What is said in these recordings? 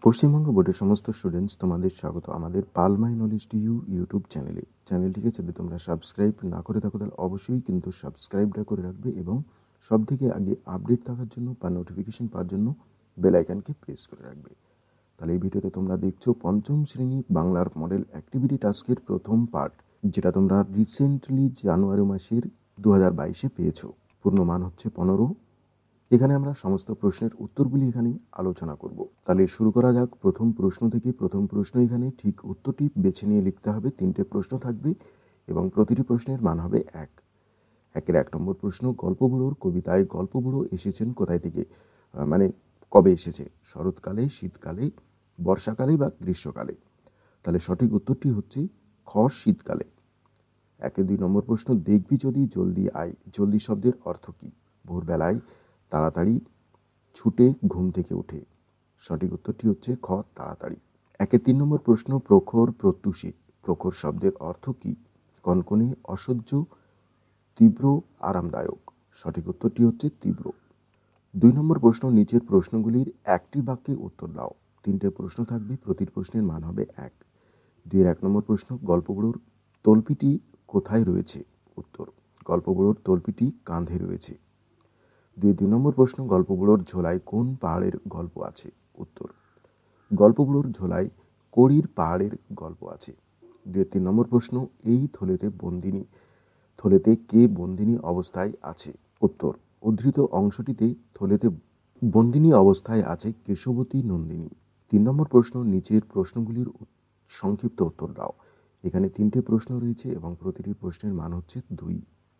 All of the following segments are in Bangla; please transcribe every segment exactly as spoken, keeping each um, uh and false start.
পশ্চিমবঙ্গ বোর্ডের সমস্ত স্টুডেন্টস তোমাদের স্বাগত আমাদের pal my knowledge to you YouTube চ্যানেলে। চ্যানেলটিকে যদি তোমরা সাবস্ক্রাইব না করে থাকো তাহলে অবশ্যই কিন্তু সাবস্ক্রাইবটা করে রাখবে এবং সবথেকে আগে আপডেট থাকার জন্য বা নোটিফিকেশন পাওয়ার জন্য বেল আইকনকে প্রেস করে রাখবে। তাহলে এই ভিডিওতে তোমরা দেখছো পঞ্চম শ্রেণী বাংলার মডেল অ্যাক্টিভিটি টাস্কের প্রথম পার্ট, যেটা তোমরা রিসেন্টলি জানুয়ারি মাসের দু হাজার বাইশে পেয়েছো। পূর্ণ মান হচ্ছে পনেরো। এখানে আমরা সমস্ত প্রশ্নের উত্তরগুলি এখানে আলোচনা করব। তাহলে শুরু করা যাক প্রথম প্রশ্ন থেকে। প্রথম প্রশ্ন এখানে ঠিক উত্তরটি বেছে নিয়ে লিখতে হবে। তিনটে প্রশ্ন থাকবে এবং প্রতিটি প্রশ্নের মান হবে এক। একের এক নম্বর প্রশ্ন, গল্পবুড়োর কবিতায় গল্পবুড়ো এসেছেন কোথায় থেকে, মানে কবে এসেছে, শরৎকালে, শীতকালে, বর্ষাকালে বা গ্রীষ্মকালে। তাহলে সঠিক উত্তরটি হচ্ছে খ, শীতকালে। একের দুই নম্বর প্রশ্ন, দেখবি যদি জলদি আয়, জলদি শব্দের অর্থ কী? ভোরবেলায়, তাড়াতাড়ি, ছুটে, ঘুম থেকে উঠে। সঠিক উত্তরটি হচ্ছে খ, তাড়াতাড়ি। একে তিন নম্বর প্রশ্ন, প্রখর প্রত্যুষে, প্রখর শব্দের অর্থ কী? কনকনে, অসহ্য, তীব্র, আরামদায়ক। সঠিক উত্তরটি হচ্ছে তীব্র। দুই নম্বর প্রশ্ন, নিচের প্রশ্নগুলির একটি বাক্যে উত্তর দাও। তিনটে প্রশ্ন থাকবে, প্রতিটি প্রশ্নের মান হবে এক। দুইয়ের এক নম্বর প্রশ্ন, গল্পবুড়োর তল্পিটি কোথায় রয়েছে? উত্তর, গল্পবুড়োর তল্পিটি কাঁধে রয়েছে। দুই দুই নম্বর প্রশ্ন, গল্পবুড়োর ঝোলায় কোন পাহাড়ের গল্প আছে? উত্তর, গল্পবুড়োর ঝোলায় কড়ির পাহাড়ের গল্প আছে। দুই তিন নম্বর প্রশ্ন, এই থলেতে বন্দিনী, থলেতে কে বন্দিনী অবস্থায় আছে? উত্তর, উদ্ধৃত অংশটিতে থলেতে বন্দিনী অবস্থায় আছে কেশবতী নন্দিনী। তিন নম্বর প্রশ্ন, নিচের প্রশ্নগুলির সংক্ষিপ্ত উত্তর দাও। এখানে তিনটে প্রশ্ন রয়েছে এবং প্রতিটি প্রশ্নের মান হচ্ছে দুই।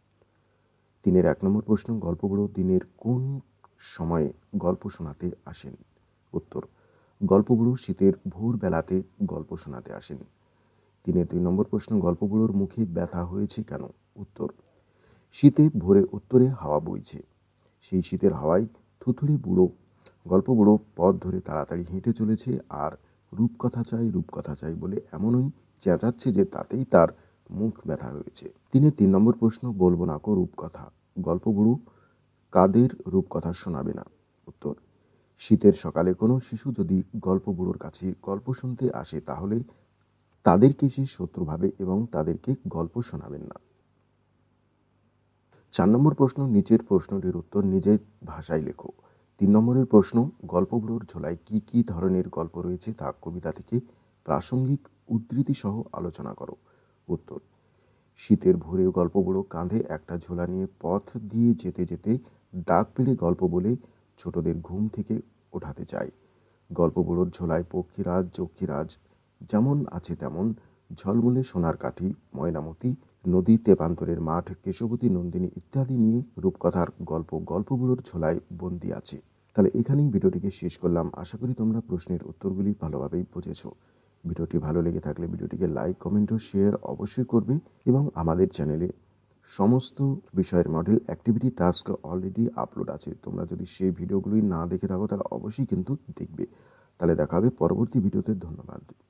তিনের এক নম্বর প্রশ্ন, গল্পবুড়ো দিনের কোন সময়ে গল্প শোনাতে আসেন? উত্তর, গল্পবুড়ো শীতের ভোরবেলাতে গল্প শোনাতে আসেন। তিনের দুই নম্বর প্রশ্ন, গল্পবুড়োর মুখে ব্যথা হয়েছে কেন? উত্তর, শীতে ভোরে উত্তরে হাওয়া বইছে, সেই শীতের হাওয়ায় থুথুড়ে বুড়ো গল্পবুড়ো পথ ধরে তাড়াতাড়ি হেঁটে চলেছে আর রূপকথা চাই রূপকথা চাই বলে এমনই চেঁচাচ্ছে যে তাতেই তার মুখ ব্যথা হয়েছে। তিনে তিন নম্বর প্রশ্ন, বলবো না কো রূপকথা, গল্পবুড়ো কাদের রূপকথা শোনাবে না? উত্তর, শীতের সকালে কোনো শিশু যদি গল্পবুড়োর কাছে গল্প শুনতে আসে তাহলে তাদেরকে সে শত্রু ভাবে এবং তাদেরকে গল্প শোনাবেন না। চার নম্বর প্রশ্ন, নিচের প্রশ্নটির উত্তর নিজের ভাষায় লেখো। তিন নম্বরের প্রশ্ন, গল্পবুড়োর ঝোলায় কি কি ধরনের গল্প রয়েছে তা কবিতা থেকে প্রাসঙ্গিক উদ্ধৃতি সহ আলোচনা করো। উত্তর, শীতের ভোরে গল্পবুড়ো কাঁধে একটা ঝোলা নিয়ে পথ দিয়ে যেতে যেতে ডাক পেড়ে গল্প বলে ছোটদের ঘুম থেকে ওঠাতে চায়। গল্পবুড়োর ঝোলায় পক্ষীরাজ যক্ষীরাজ যেমন আছে তেমন, ঝলমলে সোনার কাঠি, ময়নামতি, নদী, তেপান্তরের মাঠ, কেশবতী নন্দিনী ইত্যাদি নিয়ে রূপকথার গল্প গল্পবুড়োর ঝোলায় বন্দি আছে। তাহলে এখানেই ভিডিওটিকে শেষ করলাম। আশা করি তোমরা প্রশ্নের উত্তরগুলি ভালোভাবেই বুঝেছো। ভিডিওটি ভালো লেগে থাকলে ভিডিওটিকে লাইক, কমেন্ট ও শেয়ার অবশ্যই করবে এবং আমাদের চ্যানেলে সমস্ত বিষয়ের model activity task already upload আছে। তোমরা যদি সেই ভিডিওগুলি না দেখে থাকো তাহলে অবশ্যই কিন্তু দেখবে। তাহলে দেখা হবে পরবর্তী ভিডিওতে। ধন্যবাদ।